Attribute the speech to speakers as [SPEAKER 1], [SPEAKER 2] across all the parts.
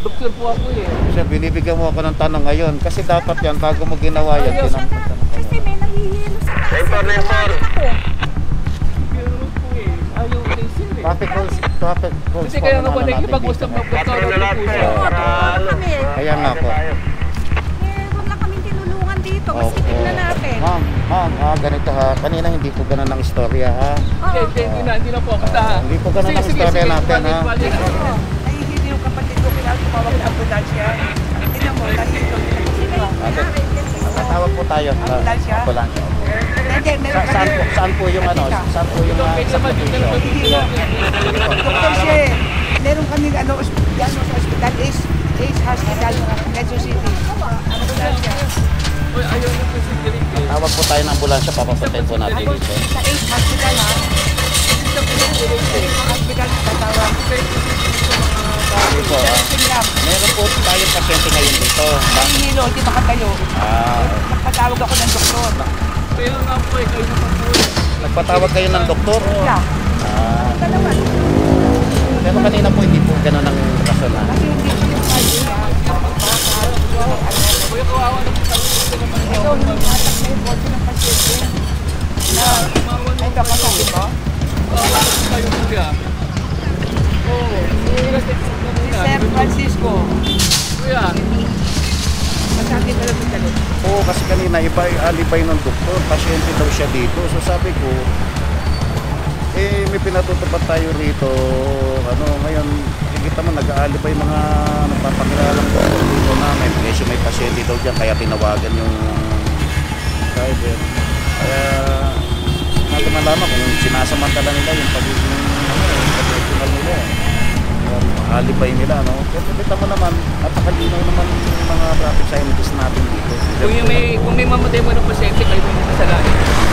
[SPEAKER 1] doktor po ako eh.
[SPEAKER 2] Sir, binibigyan mo ako ng tanong ngayon. Kasi dapat yan, bago mo ginawa yan.
[SPEAKER 3] Kasi may nahihilo sa taas. Ginawanan ako.
[SPEAKER 1] Pero po eh, ayaw na yung sir eh.
[SPEAKER 2] Traffic rules.
[SPEAKER 1] Kasi kaya nga po nakikipag-usap ng doktor po siya.
[SPEAKER 2] Kaya nga po.
[SPEAKER 3] Huwag lang kaming tinulungan dito. Mas tignan natin.
[SPEAKER 2] Ma'am, ganito ha. Kanina hindi po ganun ang istorya ha.
[SPEAKER 1] Hindi na po ako ta.
[SPEAKER 2] Hindi po ganun ang istorya natin ha.
[SPEAKER 4] Nahihili yung kapatid ko, kailangan tumawag ng ambulansya. Tingnan mo, nahihili.
[SPEAKER 2] Tawag po tayo.
[SPEAKER 4] Ambulansya?
[SPEAKER 2] Ambulansya. Saan po yung
[SPEAKER 4] ano?
[SPEAKER 2] Saan po yung sa probinsya?
[SPEAKER 4] Doktor siya eh. Meron kami sa hospital, Ace Hospital, Quezon City. Ambulansya.
[SPEAKER 1] Ayaw na po si Derek eh.
[SPEAKER 2] Tawag po tayo ng ambulansya, papapuntahin po natin dito.
[SPEAKER 4] Sa Ace Hospital ha? Hospital tatawag.
[SPEAKER 2] Dito ha? Meron po tayong pasyente ngayon dito.
[SPEAKER 4] Nahihilo, hindi makatayo. Nagpatawag ako ng doktor.
[SPEAKER 1] Kaya nga po eh, kayo naman po eh.
[SPEAKER 2] Nagpatawag kayo ng doktor?
[SPEAKER 4] Yeah. Dalawa.
[SPEAKER 2] Pero kanina po hindi po gano'n ang rason ha?
[SPEAKER 4] Kasi hindi siya yung kaya niya.
[SPEAKER 1] Kuya, kawawa na po tayo.
[SPEAKER 4] Ikaw, nagtatak na yung bote ng pasyente. Ito, kasabi ko.
[SPEAKER 1] Kawawa na po tayo kuya. Oo.
[SPEAKER 4] Si Sir Francisco.
[SPEAKER 1] Kuya.
[SPEAKER 4] Masakit na lang yung
[SPEAKER 2] Oo, kasi kanina iba yung alibay ng doktor. Pasyente daw siya dito. So sabi ko, may pinatutupad tayo rito. Ngayon, kita mo, nag-aalibay mga nagpapakilalang doktor dito na may pasyente daw dyan. Kaya tinawagan yung driver. Kaya, natin malaman kung sinasamantala nila yung pagiging professional nila. Alibay nila, no? Pero kita mo naman, napakalinaw naman yung mga traffic scientists natin dito.
[SPEAKER 1] Kung may mamatay mo ng pasyente, kayo may kasalanan.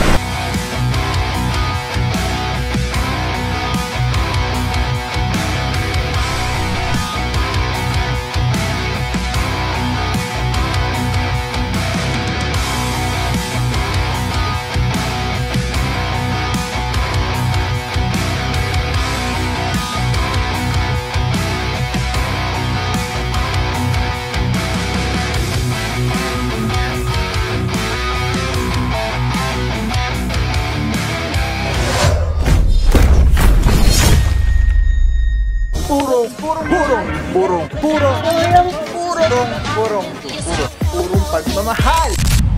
[SPEAKER 5] Purong pagmamahal.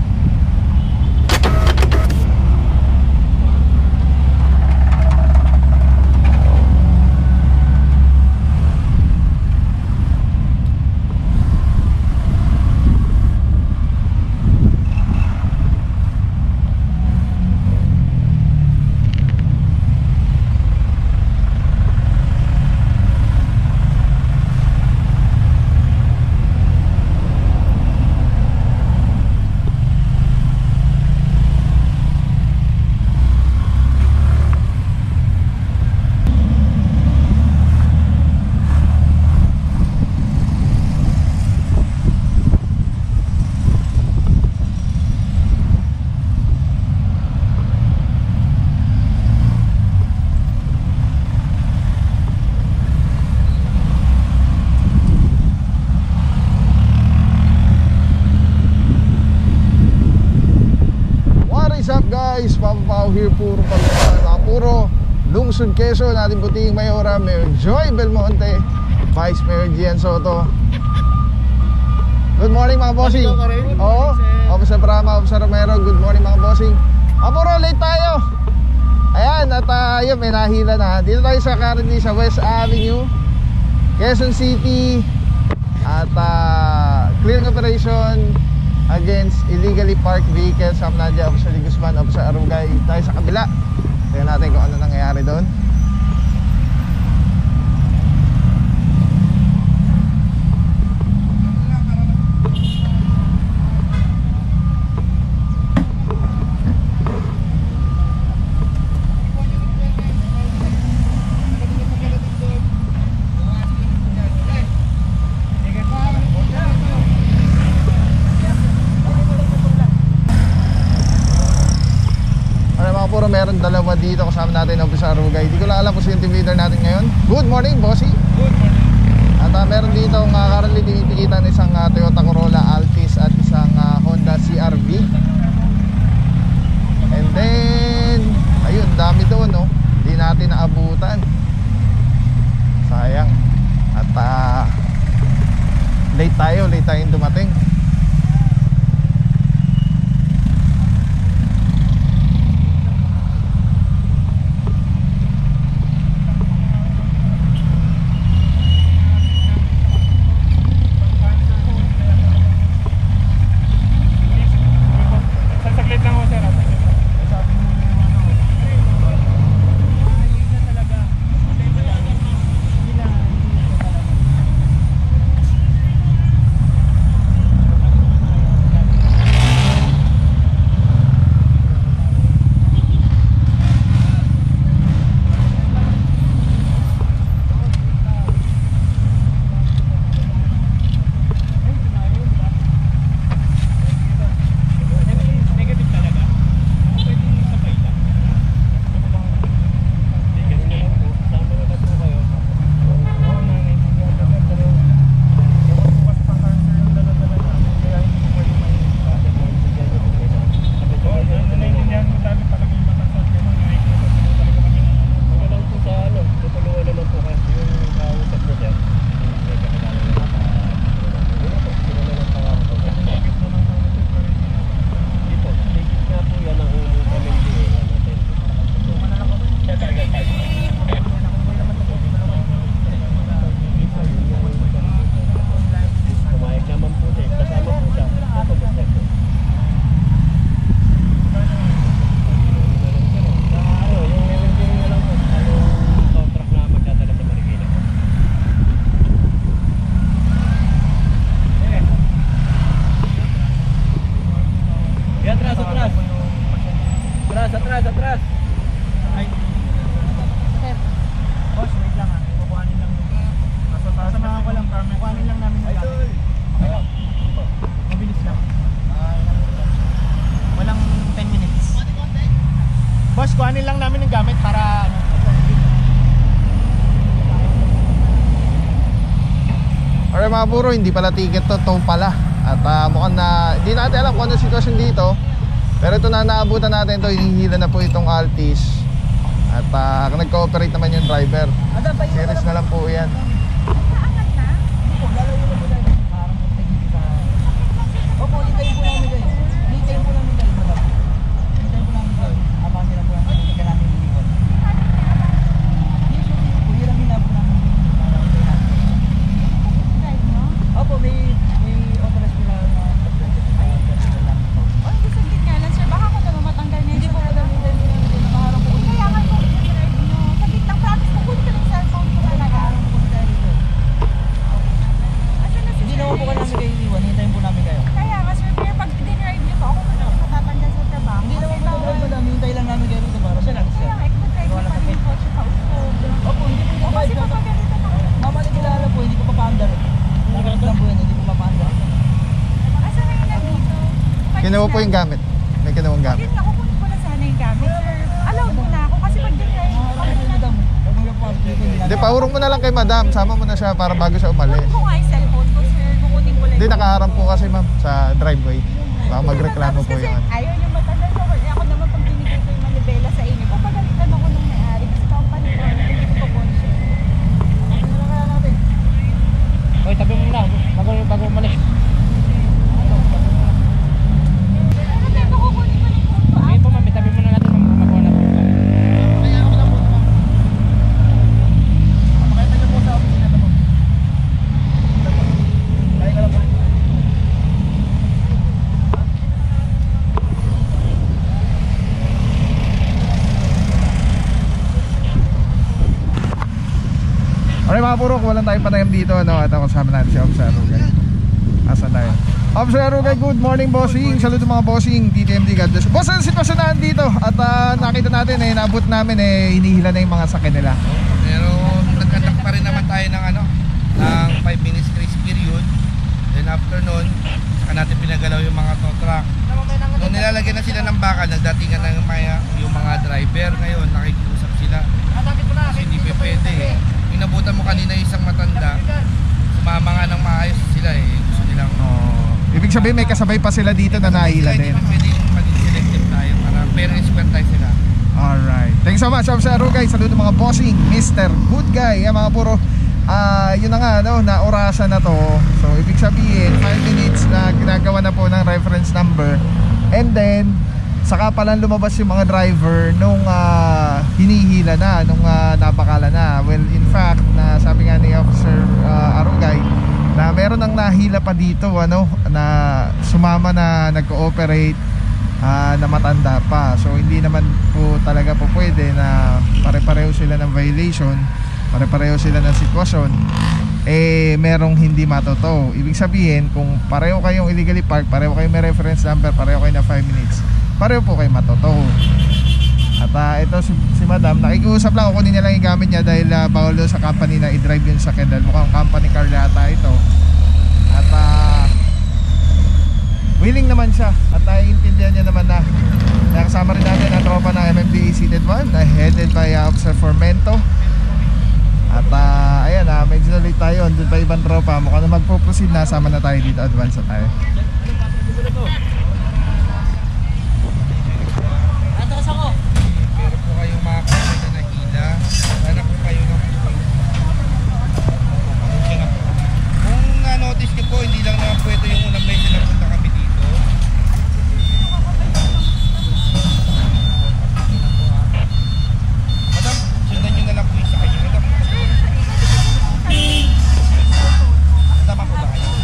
[SPEAKER 6] Guys, Papa Pao here, puro pagmamahal, puro Lungsod, Quezon, ating puting Mayora, Mayor Joy Belmonte, Vice Mayor Gian Soto. Good morning mga bossing. Oo, Officer Prama, Officer Romero, good morning mga bossing. Puro late tayo. Ayan, at yun, may nahila na. Dito tayo sa currently sa West Avenue, Quezon City. At clearing operation against illegally parked vehicles. Sam Nadia, Officer Guzman, Officer Arugay. Tayo sa kabila. Tingnan natin kung ano nangyayari doon. Meron dalawa dito kasama natin Officer Arugay. Hindi ko lang alam kung sino yung team leader natin ngayon. Good morning, bossy. Good morning. At meron dito currently late tayong dumating.
[SPEAKER 1] Atras. Ay. Boss, wait lang ha. Kukuhanin lang. Kasamahan ko lang. Kukuhanin lang namin yung gamit. Mabilis lang. Walang 10 minutes. Boss, kuhanin lang namin yung gamit para ano.
[SPEAKER 6] Alright mga buro, hindi pala ticket to, tow pala. At mukhang na, hindi natin alam kung ano sitwasyon dito. Pero ito na naabutan natin to, hinihila na po itong Altis. At nag-cooperate naman yung driver. Series na lang po yan.
[SPEAKER 4] Opo, hintayin po namin guys. Hintayin po namin guys. Hintayin po namin guys. Abang nila po ang hintayin namin lilikot. Hirang hinabot namin. Opo, may authorized po na
[SPEAKER 6] kinuha po yung gamit. May kinuha yung gamit.
[SPEAKER 3] Yun, nakukunin ko na sana yung gamit. Allowed mo na ako kasi pag dinry
[SPEAKER 6] Hindi, paurong mo na lang kay madam. Sama mo na siya para bago siya umalis.
[SPEAKER 3] kunin ko nga yung cellphone ko, sir. Kukunin ko lang.
[SPEAKER 6] Hindi, nakaharap po kasi ma'am sa driveway. Baka magreklamo po yung ano.
[SPEAKER 3] Ayaw yung matanda ko. Ako naman pag binigay ko yung manibela sa inyo, papagalitan ako ng may-ari kasi company ko, hindi ko conscious.
[SPEAKER 4] ano na kaya natin?
[SPEAKER 1] Hoy, tabi mo na. Bago umalis. Ngayon po ma'am, tabi mo na natin ang makuha natin.
[SPEAKER 4] Kaya ako lang po naman. Makita niyo po sa opisina ito po. Kaya ka lang po.
[SPEAKER 6] Alright mga puro, kung walang tayong panayam dito, ano, at kasama natin si Officer Arugay. Asan tayo? Officer Arugay, good morning bossing. Saludo mga bossing, TTMD, God bless. Boss, ang sitwasyon na dito at nakita natin, naabot namin, hinihila na yung mga sakyan nila.
[SPEAKER 2] Pero nagkandak pa rin naman tayo ng ng 5 minutes grace period. Then after nun, saka natin pinagalaw yung mga tow truck. Nung nilalagyan na sila ng baka, nagdatingan na yung mga driver. Ngayon, nakikiusap sila. Kasi hindi pa pwede eh. Inabutan mo kanina isang matanda, sumama nga ng maayos sila eh. Gusto nilang...
[SPEAKER 6] Ibig sabihin may kasabay pa sila dito na nahila
[SPEAKER 2] Hindi
[SPEAKER 6] din.
[SPEAKER 2] pa pwedeng maging selective tayo para fair and square tayo sila.
[SPEAKER 6] Alright. Thanks so much, Officer Arugay. Saludo mga bossing, Mr. Good Guy. Mga puro. yun na nga, no, na orasan na to. So ibig sabihin 5 minutes na ginagawa na po ng reference number, and then saka palang lumabas yung mga driver nung hinihila na, nung napakala na. Well, in fact, na sabi nga ni Officer Arugay na meron nang nahila pa dito, ano, na sumama na nag-cooperate, na matanda pa. So hindi naman po talaga po pwede na pare-pareho sila ng violation, pare-pareho sila ng sitwasyon, merong hindi matoto. Ibig sabihin, kung pareho kayong illegally park, pareho kayong may reference number, pareho kayo na 5 minutes, pareho po kayo matoto. At ito si Madam, nakikiusap lang, kunin niya lang yung gamit niya dahil bawal doon sa company na i-drive yun sa Kendall. Mukhang company car yata ito. At willing naman siya, at naiintindihan niya naman na nakasama rin natin ang tropa ng MMDA Seated 1 na headed by Officer Formento. At ayan, medyo na late tayo. Andun pa ibang tropa, mukhang na magpo-proceed na. Sama na tayo dito, advance na tayo.
[SPEAKER 1] Meron po kayong mga kapatid na nahila. Sana po kayo ng kung na-notice niyo po, hindi lang naman po ito yung unang beses na punta kami dito. Madam, sundan nyo na lang po yung sa kanya. Madam, tama po ba kayo?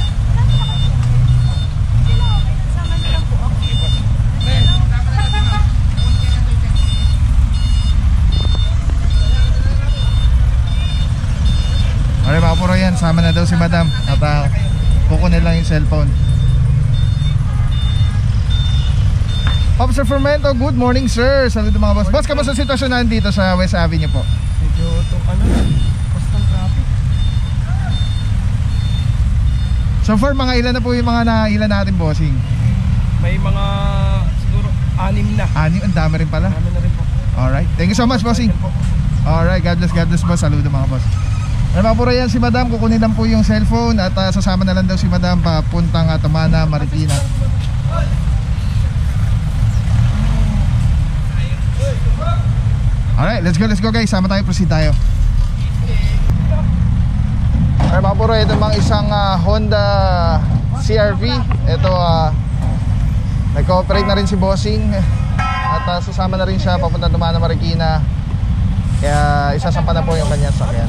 [SPEAKER 6] Okay mga puro yan, sama na daw si Madam. At kukunin lang yung cellphone. Officer Formento, good morning sir. Saludo mga boss. Boss, kamusta sitwasyon na dito sa West Avenue po?
[SPEAKER 1] Medyo itong constant traffic.
[SPEAKER 6] So far, mga ilan na po yung mga nailan natin, bossing?
[SPEAKER 1] May mga siguro 6 na.
[SPEAKER 6] Ang dami rin pala.
[SPEAKER 1] Dami na rin po.
[SPEAKER 6] Alright, thank you so much, bossing. Alright, God bless boss. Saludo mga boss. Ay mga puro yan si Madam, kukunin lang po yung cellphone at sasama na lang daw si Madam papuntang Tamana, Marikina. Alright, let's go guys, sama tayo, proceed tayo. Ay mga puro, ito mga isang Honda CR-V. Ito nag-cooperate na rin si bossing at sasama na rin siya papuntang Tamana, Marikina. Kaya isasampa na po yung kanyang sakyan.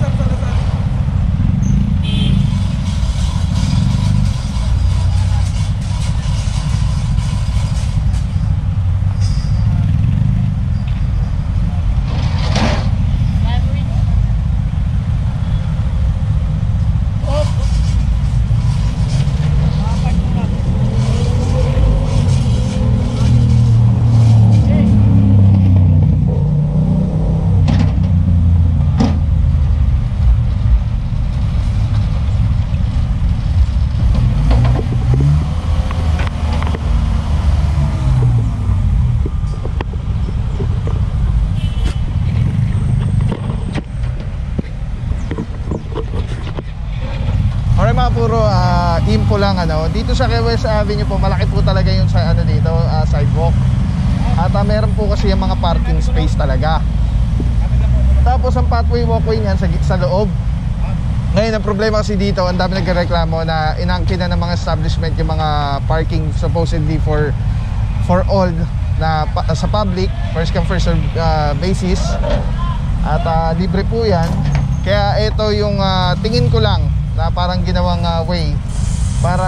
[SPEAKER 6] Puro info lang, ano, dito sa West Avenue po, malaki po talaga yung sa dito, sidewalk. At meron po kasi yung mga parking space talaga. Tapos ang pathway walkway niyan sa loob. Ngayon ang problema kasi dito, ang dami nagrereklamo na inangkin na ng mga establishment yung mga parking supposedly for all na sa public, first come first serve basis. At libre po yan. Kaya ito yung tingin ko lang na parang ginawang way para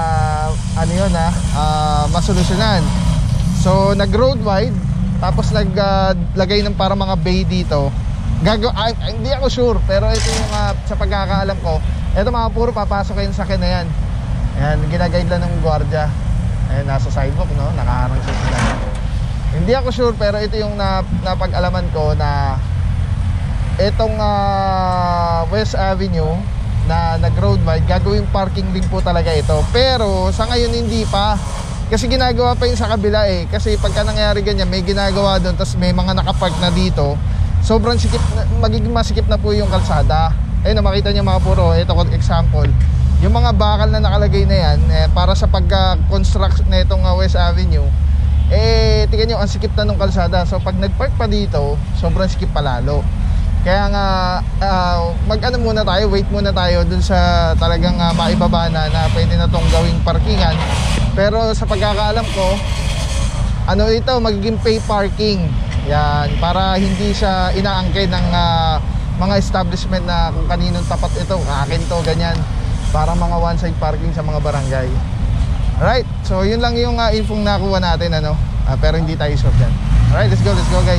[SPEAKER 6] masolusyonan. So nag road wide, tapos naglagay ng para mga bay dito. Hindi ako sure, pero ito yung sa pagkakaalam ko, ito mga puro papasok kayo sa akin na yan. Ayan, ginaguide lang ng gwardiya. Ayan, nasa sidewalk, no? Nakaharang siya sila. Hindi ako sure, pero ito yung napag-alaman ko na itong West Avenue na nag-road wide, gagawing parking din po talaga ito. Pero sa ngayon hindi pa. Kasi ginagawa pa yun sa kabila eh. Kasi pagka nangyari ganyan, may ginagawa doon, tapos may mga nakapark na dito, sobrang sikip, magiging masikip na po yung kalsada. Ayun, makita nyo mga puro, ito example. Yung mga bakal na nakalagay na yan, para sa pagka-construct na itong West Avenue, tingnan nyo, ang sikip na nung kalsada. So pag nag-park pa dito, sobrang sikip pa lalo. Kaya nga mag-ano muna tayo, wait muna tayo dun sa talagang maibaba na pwede na tong gawing parkingan. Pero sa pagkakaalam ko, ano ito, magiging pay parking. Yan, para hindi siya inaangkin ng mga establishment na kung kaninong tapat ito, akin to, ganyan. Para mga one-side parking sa mga barangay. Alright, so yun lang yung infong nakuha natin, ano. Pero hindi tayo sure dyan. Alright, let's go guys.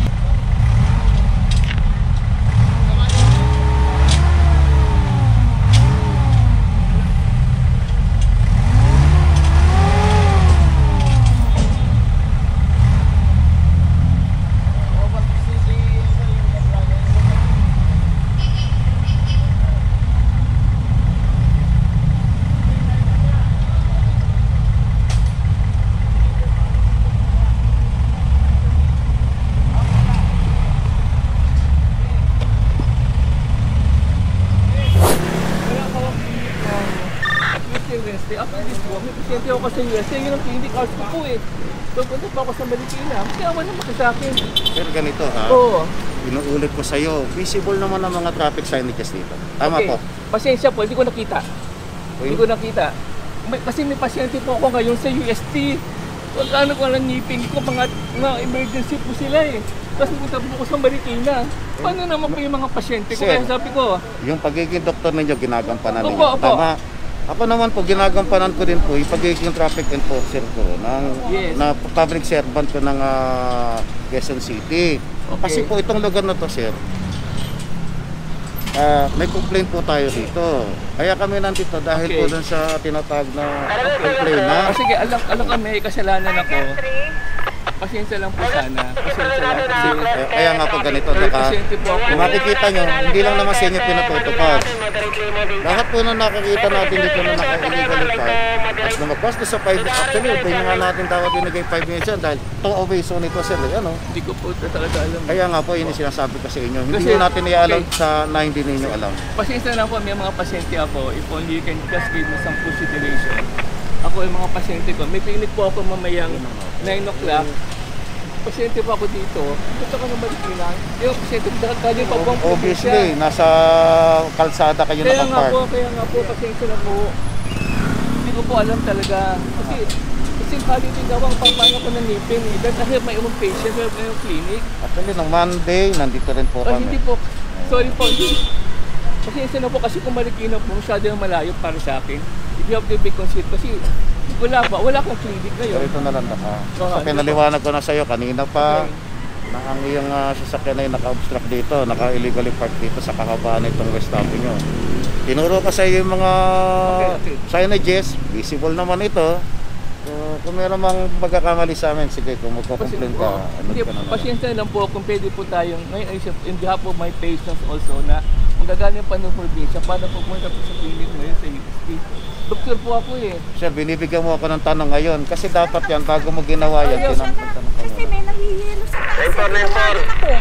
[SPEAKER 5] After this walk, may pasyente ako sa USA, yun ang clinic house ko po eh. So, punta pa ako sa Marikina, kaya wala naman sa akin.
[SPEAKER 2] Pero ganito ha,
[SPEAKER 5] Oo.
[SPEAKER 2] inuulit ko sa'yo, visible naman ang mga traffic signages dito. Tama
[SPEAKER 5] Okay.
[SPEAKER 2] po.
[SPEAKER 5] Pasensya po, hindi ko nakita. Hindi ko nakita. Kasi may pasyente po ako ngayon sa UST. Pagkano ko lang ngipin ko, mga emergency po sila eh. Tapos punta po ako sa Marikina. Paano naman po yung mga pasyente ko?
[SPEAKER 2] Sir,
[SPEAKER 5] Kaya sabi ko,
[SPEAKER 2] yung pagiging doktor ninyo, ginagampanan ninyo.
[SPEAKER 5] Opo, opo.
[SPEAKER 2] Tama. Ako naman po, ginagampanan ko din po yung pagiging traffic enforcer ko
[SPEAKER 5] Yes.
[SPEAKER 2] na public servant ko ng Quezon City.
[SPEAKER 5] Okay.
[SPEAKER 2] Kasi po itong lugar na to, sir, may complaint po tayo dito. Kaya kami nandito dahil po
[SPEAKER 5] Okay.
[SPEAKER 2] dun sa tinatawag na complaint na.
[SPEAKER 5] sige, alam ko may kasalanan ako. Pasensya lang po sana. Pasensya lang kasi
[SPEAKER 2] Kaya nga po ganito,
[SPEAKER 5] may pasyente po ako.
[SPEAKER 2] kung makikita nyo, hindi lang naman sa inyo pinatutupad. Lahat po na nakikita natin dito na naka-illegal park, at lumagpas doon sa 5 minutes, actually, hindi nga natin dapat binigay 5 minutes yan dahil 2 away zone ito, sir, ano?
[SPEAKER 5] Hindi ko po talaga alam.
[SPEAKER 2] Kaya nga po, yun yung sinasabi ko sa inyo. Hindi
[SPEAKER 5] Kasi-
[SPEAKER 2] nyo natin i-allow
[SPEAKER 5] okay.
[SPEAKER 2] sa na hindi ninyo alam.
[SPEAKER 5] Pasensya lang po, may mga pasyente ako. If only you can just give me some consideration. Ako yung mga pasyente ko. May clinic po ako mamayang 9 o'clock. Pasyente po ako dito. Punta ko ng Marikina. Yung pasyente ko dahil pa po ang
[SPEAKER 2] Obviously, nasa kalsada kayo
[SPEAKER 5] Kaya nga
[SPEAKER 2] nakapark.
[SPEAKER 5] po, pasensya na po. Hindi ko po alam talaga. Kasi holiday daw ang pampano ko ng ngipin. Kasi may umang patient, may umang clinic.
[SPEAKER 2] Actually, nung Monday, nandito rin po kami.
[SPEAKER 5] Hindi po. Sorry po. Pasensya na po kasi kung Marikina po, masyado yung malayo para sa akin. If you have to be considered kasi wala akong clinic
[SPEAKER 2] Pero
[SPEAKER 5] ngayon.
[SPEAKER 2] ito na lang naka.
[SPEAKER 5] Oo,
[SPEAKER 2] So, pinaliwanag ko na sa'yo kanina pa. Na ang iyong sasakyan ay naka-obstruct dito, naka-illegally park dito sa kahabaan nitong West Avenue. Tinuro ko sa iyo yung mga
[SPEAKER 5] Okay.
[SPEAKER 2] signages, visible naman ito. So, kung meron mang pagkakamali sa amin, sige, kung magko-complain ka, ano
[SPEAKER 5] Hindi,
[SPEAKER 2] ka na lang.
[SPEAKER 5] pasyensya lang po kung pwede po tayong, ngayon in behalf of my patients also na magagaling pa ng probinsya para pupunta po sa clinic ngayon sa UST. Doktor po ako eh.
[SPEAKER 2] Sir, binibigyan mo ako ng tanong ngayon kasi dapat yan, bago mo ginawa yan,
[SPEAKER 3] Ayos na
[SPEAKER 2] tinanong
[SPEAKER 3] nga. Kasi may nahihilo sa taas. Tinawagan ako.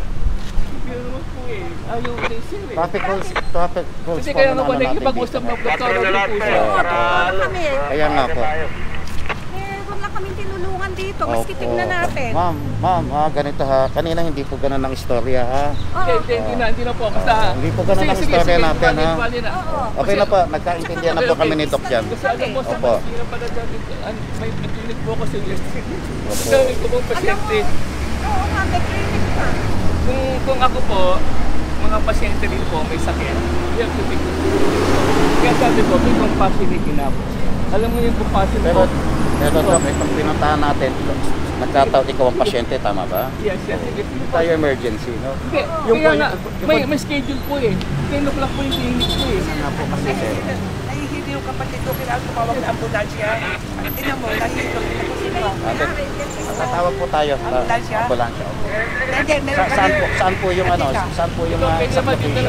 [SPEAKER 5] Pero naman po eh. Ayaw ko rin sir eh.
[SPEAKER 2] traffic rules
[SPEAKER 5] Kasi
[SPEAKER 2] po
[SPEAKER 5] kaya
[SPEAKER 2] na
[SPEAKER 5] nga po
[SPEAKER 2] ano natin
[SPEAKER 5] nakikipag-usap
[SPEAKER 2] dito.
[SPEAKER 5] ng doktor din po siya.
[SPEAKER 3] Oo, tutulong kami.
[SPEAKER 2] Kaya nga po.
[SPEAKER 3] Meron lang kaming tinulungan dito. Maski
[SPEAKER 2] Opo.
[SPEAKER 3] tignan natin.
[SPEAKER 2] Ma'am, ganito ha. Kanina hindi po ganun ang istorya ha.
[SPEAKER 3] Oo.
[SPEAKER 5] Hindi na po. Basta.
[SPEAKER 2] Hindi po ganun ang istorya natin, ha?
[SPEAKER 5] Bali na.
[SPEAKER 3] Oo.
[SPEAKER 2] Okay na po, nagkaintindihan na po kami ni Doc dyan.
[SPEAKER 5] Kasi alam mo sa
[SPEAKER 2] Opo.
[SPEAKER 5] Marikina pala dati, may clinic po ako sa UST.
[SPEAKER 2] Opo.
[SPEAKER 5] Dami ko pong
[SPEAKER 3] Alam mo,
[SPEAKER 5] pasyente.
[SPEAKER 3] oo nga, may clinic pa.
[SPEAKER 5] Kung ako po, mga pasyente rin po may sakit, we have to be good. Kaya sabi ko, may compassionate enough. Alam mo yung compassionate
[SPEAKER 2] Pero
[SPEAKER 5] po?
[SPEAKER 2] Doc, itong pinuntahan natin, nagkataon ikaw ang pasyente, tama ba?
[SPEAKER 5] Yes, yes.
[SPEAKER 2] Hindi tayo emergency, no?
[SPEAKER 5] Hindi,
[SPEAKER 2] Yung
[SPEAKER 5] kaya
[SPEAKER 2] point-
[SPEAKER 5] nga,
[SPEAKER 2] yung
[SPEAKER 5] may schedule po eh. 10 o'clock po yung clinic po eh.
[SPEAKER 2] Nga po kasi, sir.
[SPEAKER 4] Nahihilo yung kapatid ko, kailangan tumawag na ambulansya. Tingnan mo, nahihilo.
[SPEAKER 2] Tatawag po tayo.
[SPEAKER 4] Ambulansya?
[SPEAKER 2] Ambulansya.
[SPEAKER 4] Hindi, meron
[SPEAKER 2] Saan
[SPEAKER 4] kami.
[SPEAKER 2] po, saan po yung sublocation?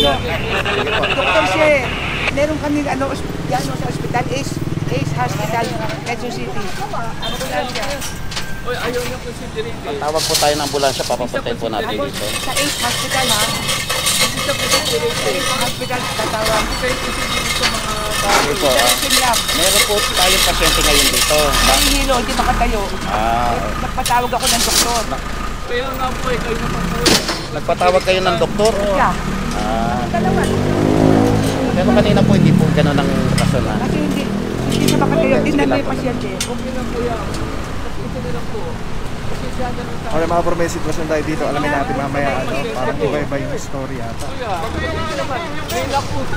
[SPEAKER 4] Doktor siya eh. Meron kami yan sa ospital, Ace Hospital, Quezon City. Ambulansya.
[SPEAKER 5] Oy, ayaw niya considerate eh.
[SPEAKER 2] Tawag po tayo ng ambulansya, papapuntahin po natin
[SPEAKER 4] Ako,
[SPEAKER 2] dito.
[SPEAKER 4] sa Ace Hospital ha.
[SPEAKER 5] Hindi siya considerate eh.
[SPEAKER 4] Ace Hospital, tatawag.
[SPEAKER 5] Kayo considerate sa mga
[SPEAKER 2] Sige po,
[SPEAKER 4] Diretso lang.
[SPEAKER 2] meron po tayong pasyente ngayon dito.
[SPEAKER 4] Nahihilo, hindi makatayo.
[SPEAKER 2] Ah,
[SPEAKER 4] Nagpatawag ako ng doktor.
[SPEAKER 5] Kaya nga po eh, kayo naman po eh.
[SPEAKER 2] Nagpatawag kayo ng doktor?
[SPEAKER 4] Yeah.
[SPEAKER 2] Ah,
[SPEAKER 4] Dalawa.
[SPEAKER 2] pero kanina po hindi po ganun ang rason na.
[SPEAKER 4] Kasi hindi siya makatayo. Tingnan mo yung pasyente.
[SPEAKER 5] Okay lang po yan. Kasi na lang po. Kasi siya na lang tayo.
[SPEAKER 6] Okay mga bro, may sitwasyon tayo dito. Alamin natin mamaya ano, parang iba-iba yung story yata.
[SPEAKER 5] Kuya, pasensya naman. Ngayon lang po.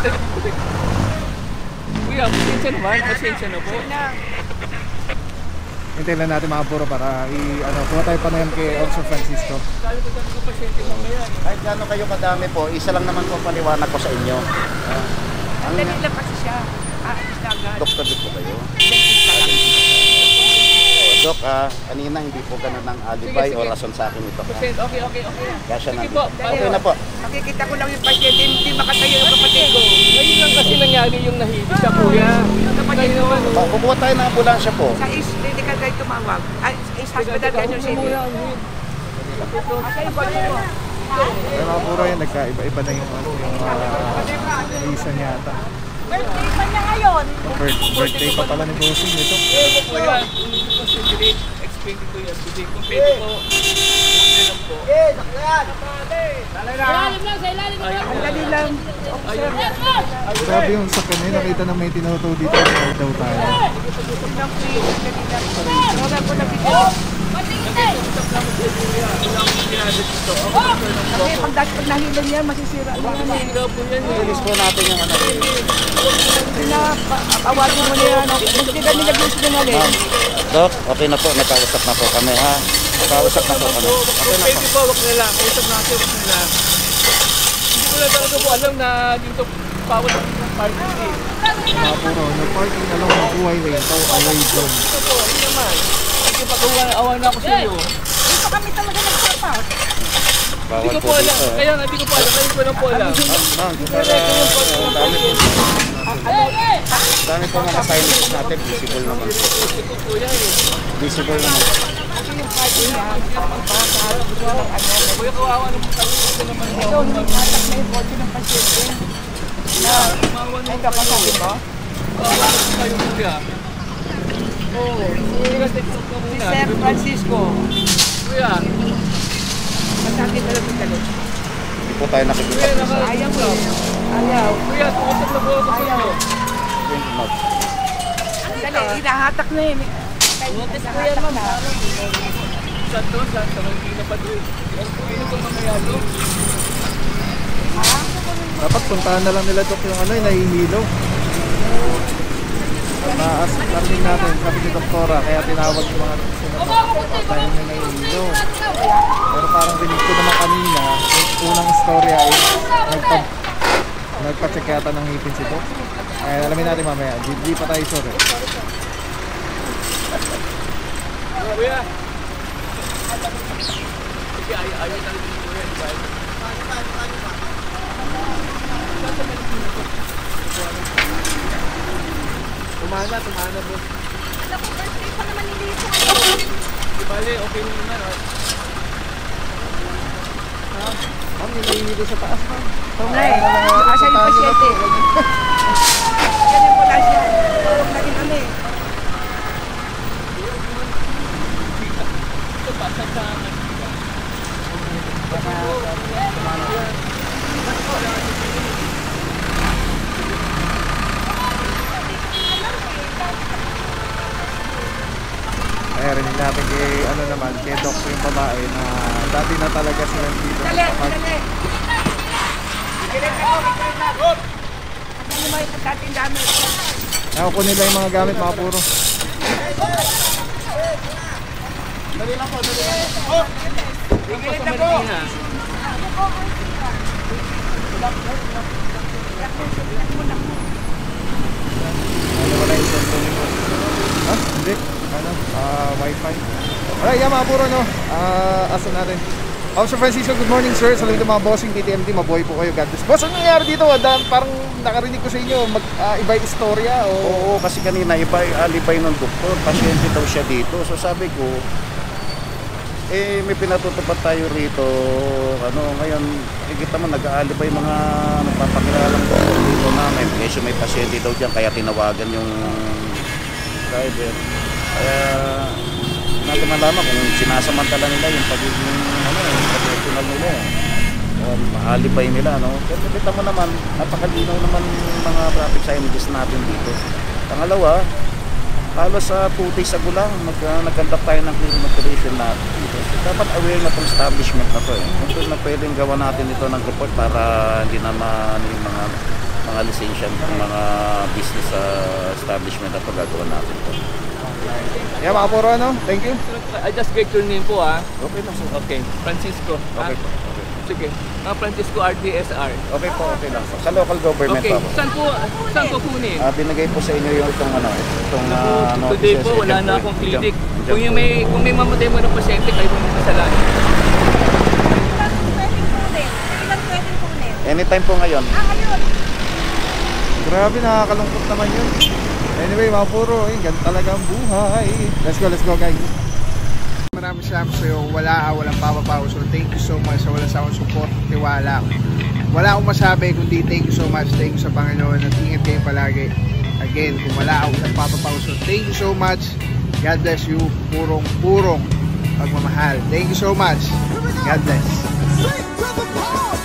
[SPEAKER 5] Kuya, pasensya naman. Pasensya na po.
[SPEAKER 6] Hintayin lang natin mga bro para kuha tayo pa na yan kay Officer Francisco.
[SPEAKER 5] Sabi ko dati ko pasyente mamaya.
[SPEAKER 2] Kahit gano'n kayo kadami po, isa lang naman po ang paliwanag ko sa inyo.
[SPEAKER 4] Ang dali lang kasi siya. Aalis na agad.
[SPEAKER 2] Doktor din po kayo. Dok, kanina hindi po ganun ng alibay
[SPEAKER 5] Sige,
[SPEAKER 2] o
[SPEAKER 5] sige.
[SPEAKER 2] rason sa akin ito.
[SPEAKER 5] Pasensya, okay.
[SPEAKER 2] Kasya na.
[SPEAKER 5] Sige po.
[SPEAKER 2] Okay na po.
[SPEAKER 4] Nakikita ko lang yung pasyente. Hindi makatayo yung kapatid ko.
[SPEAKER 5] Ngayon lang kasi nangyari yung nahili siya kuya. Kapatid naman.
[SPEAKER 2] Kukuha tayo ng ambulansya po.
[SPEAKER 4] Sa East Medical tayo tumawag. East Hospital Quezon City. Asa yung body mo?
[SPEAKER 6] Pero mga bro yan, nagkaiba-iba na yung reason yata.
[SPEAKER 3] Birthday pa niya ngayon.
[SPEAKER 6] Birthday pa pala ni Bossing ito.
[SPEAKER 5] Kuya, explain ko yan. Kung pwede po, okay lang po.
[SPEAKER 4] Ang dali lang.
[SPEAKER 6] Grabe yung sa kanya, nakita na may tinuto dito. Saan daw tayo?
[SPEAKER 4] Wala ko na video. Kasi pag nahilo niya, masisira lang yan eh.
[SPEAKER 5] Sira po yan eh.
[SPEAKER 2] Release po natin yung ano.
[SPEAKER 4] Awagin mo niya. Hindi ka nila gusto na
[SPEAKER 2] Ma'am, Dok, okay na po. Nagkausap na po kami ha. Nagkausap na po kami. Okay na po.
[SPEAKER 5] Pwede po, wag na lang. Usap natin, wag na lang. Hindi ko lang talaga po alam na dito bawal ng parking eh.
[SPEAKER 6] Mga bro, nag-parking na lang ng buhay lane. Ito away zone.
[SPEAKER 5] Ito po, hindi naman. Sige, pag-awa na ako sa iyo.
[SPEAKER 3] Dito kami talaga nagpapaw.
[SPEAKER 2] Bawal
[SPEAKER 5] Hindi ko
[SPEAKER 2] po
[SPEAKER 5] po alam.
[SPEAKER 2] dito.
[SPEAKER 5] Kaya nga, hindi ko po alam. Kaya ko lang po alam.
[SPEAKER 2] Ma'am, dami po mga signage natin. Visible naman.
[SPEAKER 5] Ito po yan eh.
[SPEAKER 2] Visible naman.
[SPEAKER 5] Kuya, kawawa na po tayo. Ito naman po.
[SPEAKER 4] Ito, nagtatak na yung body ng pasyente.
[SPEAKER 5] Kawawa na
[SPEAKER 4] Ay,
[SPEAKER 5] po tayo.
[SPEAKER 4] kapasabi mo?
[SPEAKER 5] Kawawa na po tayo, kuya. Oo. Kuya, take note ka muna.
[SPEAKER 4] Sir Francisco.
[SPEAKER 5] Kuya.
[SPEAKER 4] Masakit na lang yung galit.
[SPEAKER 2] Hindi po tayo nakikita.
[SPEAKER 5] Kuya, naka...
[SPEAKER 4] Ayaw mo. Ayaw.
[SPEAKER 5] Kuya, tumusap na po ako sa inyo.
[SPEAKER 4] Dali, inahatak na yun. Inahatak na.
[SPEAKER 5] Sa to, sa Manila pa doon. Ano itong mamaya to?
[SPEAKER 6] Dapat puntahan na lang nila Dok yung yung nahihilo. Narinig natin, sabi ni Doktora, kaya tinawag yung mga dahil may nahihilo. Pero parang rinig ko naman kanina, yung unang istorya ay nagpa-check yata ng ngipin si Dok. Ay, alamin natin mamaya, di pa tayo sure.
[SPEAKER 5] Kuya. Sige, ayaw talaga ni Kuya. Tumana po.
[SPEAKER 3] Alam ko, birthday pa naman ni Lisa.
[SPEAKER 5] Di bale, okay na naman.
[SPEAKER 6] Ma'am, yung nahihilo sa taas, ma'am.
[SPEAKER 4] Oo nga eh. Asa yung pasyente? Ganyan po lang siya. Huwag na rin kami.
[SPEAKER 5] Ito pa, sa
[SPEAKER 6] Ay, rinig natin kay Doc yung babae na dati na talaga sila dito.
[SPEAKER 4] Dali, dali. Ikilit ako, ikilit ako. Ano naman yung dating gamit?
[SPEAKER 6] Nakukuha nila yung mga gamit, mga puro.
[SPEAKER 4] Ikilit ako.
[SPEAKER 6] Ano wala yung cellphone mo? Ha? Hindi. Ano? Wi-Fi. Alright, yan mga puro, no? Asa natin. Officer Francisco, good morning sir. Sa lahat ng mga bossing PTMT, mabuhay po kayo. God bless. Boss, ano nangyari dito? Parang nakarinig ko sa inyo, iba yung istorya o...
[SPEAKER 2] Oo, kasi kanina alibay ng doktor. Pasyente daw siya dito. So sabi ko, may pinatutupad tayo rito. Ngayon, nakikita mo, nag-aalibay mga nagpapakilalang doktor dito na may pasyente daw dyan. Kaya tinawagan yung driver. Kaya natin malaman kung sinasamantala nila yung pagiging professional nila. Maalipay nila, no? Pero kita mo naman, napakalinaw naman mga traffic scientists natin dito. Pangalawa, halos sa 2 days ago lang, nag-conduct tayo ng clearing operation natin dito. So, dapat aware na itong establishment na to eh. Kung na pwedeng gawa natin ito ng report para hindi naman yung mga lisensya ng mga business establishment na pagagawa natin ito.
[SPEAKER 6] Yeah, mga puro, ano? Thank you.
[SPEAKER 5] I just get your name po ha.
[SPEAKER 2] Okay lang, sir.
[SPEAKER 5] Okay, Francisco.
[SPEAKER 2] Okay po. Okay.
[SPEAKER 5] Sige. Francisco RDSR.
[SPEAKER 2] Okay po, okay lang. Sa local government
[SPEAKER 5] Okay,
[SPEAKER 2] pa po.
[SPEAKER 5] saan ko kunin?
[SPEAKER 2] Binigay po sa inyo yung itong
[SPEAKER 5] Today po, wala na akong clinic. Kung may mamatay mo ng pasyente, kayo mo kasalanan.
[SPEAKER 3] Pwedeng kunin.
[SPEAKER 2] Anytime po ngayon.
[SPEAKER 3] Ayun.
[SPEAKER 6] Grabe, nakakalungkot naman yun. Anyway, mga puro, ganun talaga ang buhay. Let's go guys. Maraming salamat sa'yo. Walang papapaw. So thank you so much sa wala sa akong support, tiwala. Wala akong masabi kundi thank you so much. Thank you sa Panginoon at ingat kayo palagi. Again, kung wala akong papapaw. So thank you so much. God bless you. Purong pagmamahal. Thank you so much. God bless.